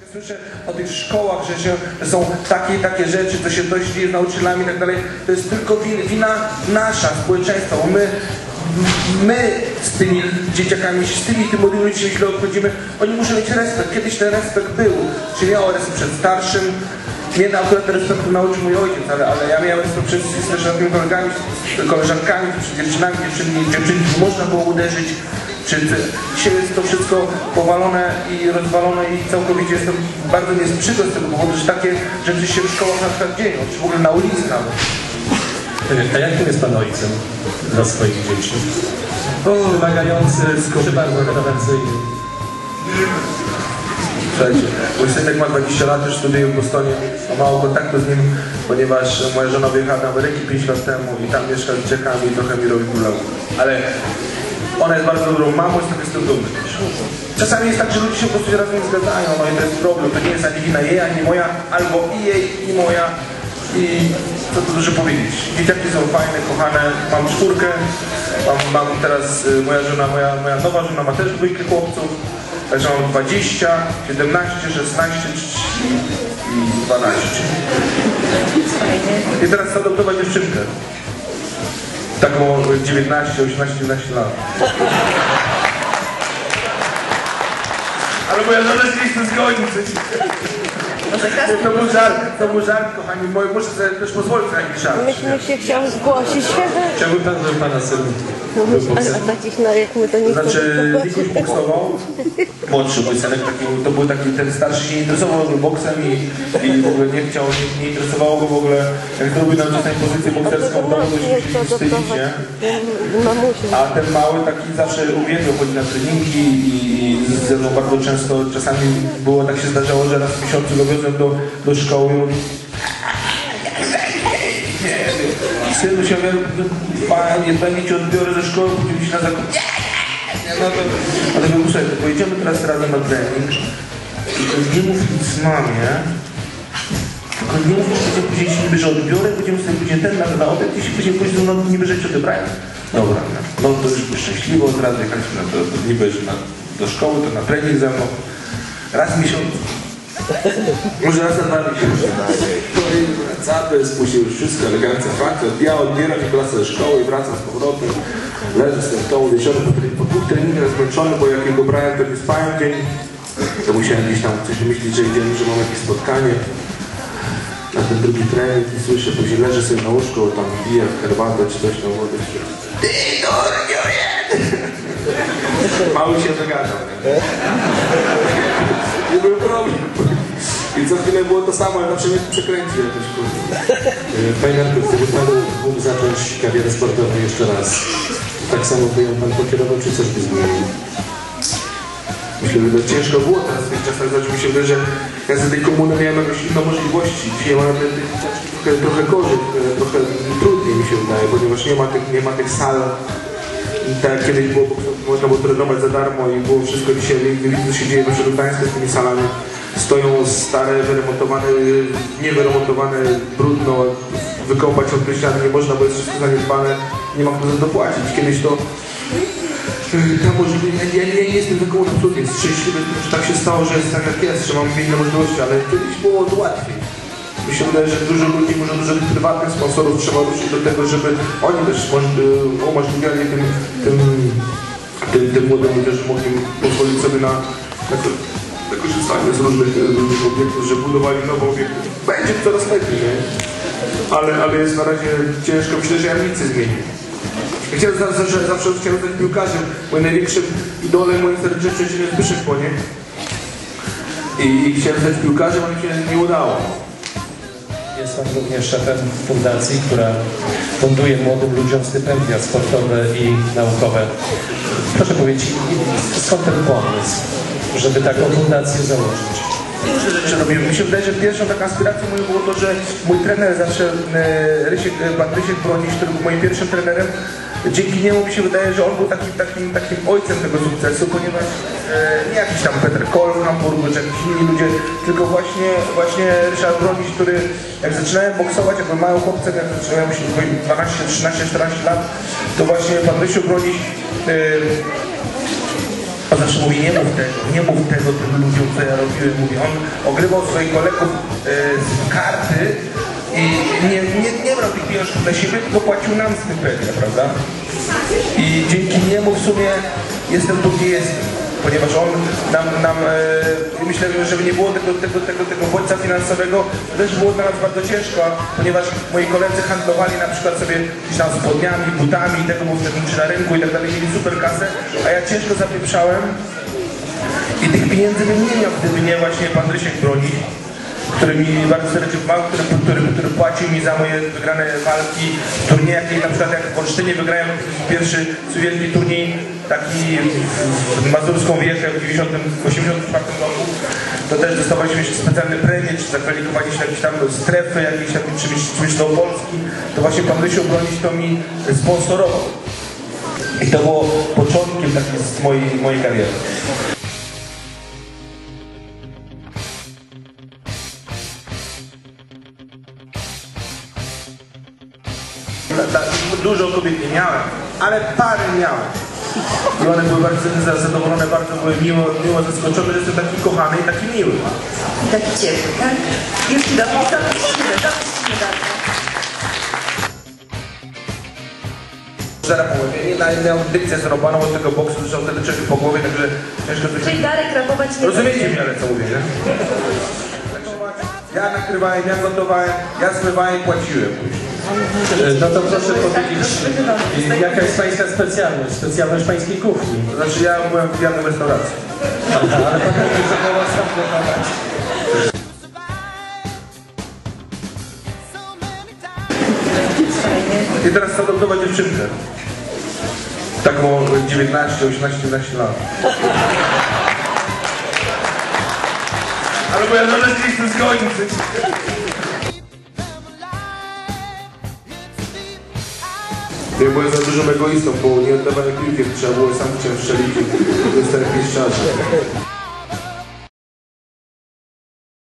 Słyszę o tych szkołach, że są takie rzeczy, co się dość dzieje z nauczycielami i tak dalej. To jest tylko wina nasza, społeczeństwa, bo my z tymi dzieciakami, z tymi młodymi ludźmi źle obchodzimy. Oni muszą mieć respekt. Kiedyś ten respekt był. Czy miał respekt przed starszym? Mnie akurat respektu nauczył mój ojciec, ale ja miałem respekt przed starszymi kolegami, koleżankami, przed dziewczynami, dziewczynki można było uderzyć. Dzisiaj jest to wszystko powalone i rozwalone i całkowicie jestem bardzo niesprzyjny z tego powodu, że takie rzeczy się w szkołach na przykład dzieją, czy w ogóle na ulicy nawet. A jakim jest Pan ojcem dla swoich dzieci? Wymagający, czy bardzo kontrowersyjny? Słuchajcie, mój synek ma 20 lat, już studiuje w Bostonie, mam mało kontaktu z nim, ponieważ moja żona wyjechała do Ameryki 5 lat temu i tam mieszka z dzieciakami i trochę mi robi bólał. Ale ona jest bardzo dobrą mamą, jestem dumny. Czasami jest tak, że ludzie się po prostu razem nie zgadzają, no i to jest problem, to nie jest ani wina jej, ani moja, albo i jej, i moja. I co tu dużo powiedzieć. Dzieciaki są fajne, kochane, mam 4, mam teraz moja nowa żona ma też 2 chłopców, także mam 20, 17, 16 i 12. I teraz chcę adoptować dziewczynkę. Taką 19, 18, 19 lat. Ale moja żona się nie chce zgodzić. To był żart, kochani moi. Muszę sobie też pozwolić na jakiś żart. Myśmy się chciał zgłosić. Chciałbym Pan, żeby Pana syn był boksem. A takich, no jak my to nie Znaczy, Wikuś boksował, młodszy mój synek, to był taki, ten starszy się nie interesował boksem i w ogóle nie chciał, nie interesowało go w ogóle, jak zrobił nam czasami pozycję bokserską w domu, to się wstydzić, nie? A ten mały taki zawsze uwielbiał chodzić na treningi i ze mną bardzo często, czasami było, tak się zdarzało, że raz w miesiącu go wiozłem do szkoły i mówi: synu się fajnie, fajnie cię odbiorę ze szkoły, pójdziemy się na zakup. No to, ale słuchaj, pojedziemy teraz razem na trening, tylko nie mów nic mamie, tylko nie mów, że później się niby, że odbiorę, będziemy sobie później ten na obiad i się później niby, że cię odebrałem. Dobra, no to już szczęśliwo, od razu jechaliśmy niby do szkoły, to na trening ze mną, raz w miesiącu. Może raz na 2 miesiące. Wracamy, spuścił już wszystko, elegancja, faktor. Ja odbieram i wracam ze szkoły i wracam z powrotem. Leżę z tym tą wieczorem po 2 treningach zmęczony, bo jak go brałem, to nie spałem dzień. To musiałem gdzieś tam coś myśleć, że idziemy, że mam jakieś spotkanie. Na ten drugi trening i słyszę, później leżę sobie na łóżku, tam piję herbatę czy coś na wodę. Ty durniu jeden! Mały się dogadał. Nie był problem. I co chwilę było to samo, ale zawsze mnie przekręcił jakoś, kurde. Panie Marku, gdyby Pan mógł zacząć karierę sportową jeszcze raz, tak samo by ją Pan pokierował, czy coś by zmienił? Myślę, że to ciężko było teraz w tych czasach, mi się wydaje, że ja z tej komuny miałem jakieś inne możliwości. Dzisiaj mam trochę gorzej, trochę trudniej mi się wydaje, ponieważ nie ma tych sal. Tak jak kiedyś było, można było trenować za darmo i było wszystko. Dzisiaj widzę, co się dzieje w Gdańsku z tymi salami. Stoją stare, wyremontowane, niewyremontowane, brudno, wykąpać od ściany nie można, bo jest wszystko zaniedbane, nie ma kto za to płacić. Kiedyś to ja nie jestem taką absolutnie szczęśliwy, że tak się stało, że jest tak jak jest, że mam inne możliwości, ale kiedyś było to łatwiej. Mi się wydaje, że dużo ludzi, może dużo tych prywatnych sponsorów trzeba ruszyć do tego, żeby oni też umożliwiali tym młodym ludziom, że mogli pozwolić sobie na korzystanie z różnych obiektów, że budowali nowe obiekty. Będzie coraz lepiej, nie? Ale jest na razie ciężko. Myślę, że ja nic nie zmienię. Zawsze chciałem być piłkarzem. Moim największym idolem, moim serdecznie jest Zbyszek Płonie. I chciałem być piłkarzem, ale mi się nie udało. Jest Pan również szefem fundacji, która funduje młodym ludziom stypendia sportowe i naukowe. Proszę powiedzieć, skąd ten pomysł, żeby taką fundację założyć? Duże rzeczy robimy. Mi się wydaje, że pierwszą taką aspiracją moją było to, że mój trener zawsze, pan Rysiek Bronisz, który był moim pierwszym trenerem, dzięki niemu mi się wydaje, że on był takim ojcem tego sukcesu, ponieważ nie jakiś tam Petr Kol w Hamburgu, czy jakiś inni ludzie, tylko właśnie Ryszard Bronisz, który jak zaczynałem boksować, jak byłem małym chłopcem, jak zaczynałem 12, 13, 14 lat, to właśnie pan Rysiu Bronisz On zawsze mówi, nie mów tego tym ludziom, co ja robiłem. Mówi, on ogrywał swoich kolegów z karty i nie brał tych pieniążków dla siebie, tylko płacił nam stypendia, prawda? I dzięki niemu w sumie jestem tu, gdzie jestem. Ponieważ on myślę, że żeby nie było tego bodźca finansowego, to też było dla nas bardzo ciężko, ponieważ moi koledzy handlowali na przykład sobie gdzieś tam spodniami, butami, tego było wtedy na rynku i tak dalej, mieli super kasę, a ja ciężko zapieprzałem i tych pieniędzy bym nie miał, gdyby nie właśnie pan Rysiek Broni, który mi bardzo serdecznie pomagał, który płacił mi za moje wygrane walki, turnieje, na przykład jak w Olsztynie wygrałem pierwszy wielki turniej, taki w Mazurską Wiechę w 1984 roku, to też dostawaliśmy jeszcze specjalne premie, czy zakwalifikowaliśmy jakieś tam strefy, jakieś czymś do Polski, to właśnie pan Rysiu Bronić to mi sponsorował. I to było początkiem takiej mojej kariery. Dużo kobiet nie miałem, ale parę miałem. I one były bardzo zadowolone, bardzo były miło zaskoczone, że jestem taki kochany i taki miły. I taki ciepły, tak? Już ci dopuścimy bardzo. Zaraz powiem, ja miał dykcję zrobioną od tego boksu, zresztą wtedy człowiek po głowie, także ciężko coś... Czyli Darek rapować nie... Rozumiecie mnie, ale co mówię, nie? Ja nakrywałem, ja gotowałem, ja zmywałem i płaciłem później. No to proszę powiedzieć, jaka jest pańska specjalność pańskiej kuchni? To znaczy ja byłem w pijany w restauracji. Aha, ale pan mówi, że było sam gotować. I teraz chcę adoptować dziewczynkę. Taką 19, 18, 19 lat. Ale moja żona się nie chce skończyć. Ja byłem za dużym egoistą, bo nie oddawałem piłki, trzeba było sam chciałem strzelić i dostałem 5 czasów.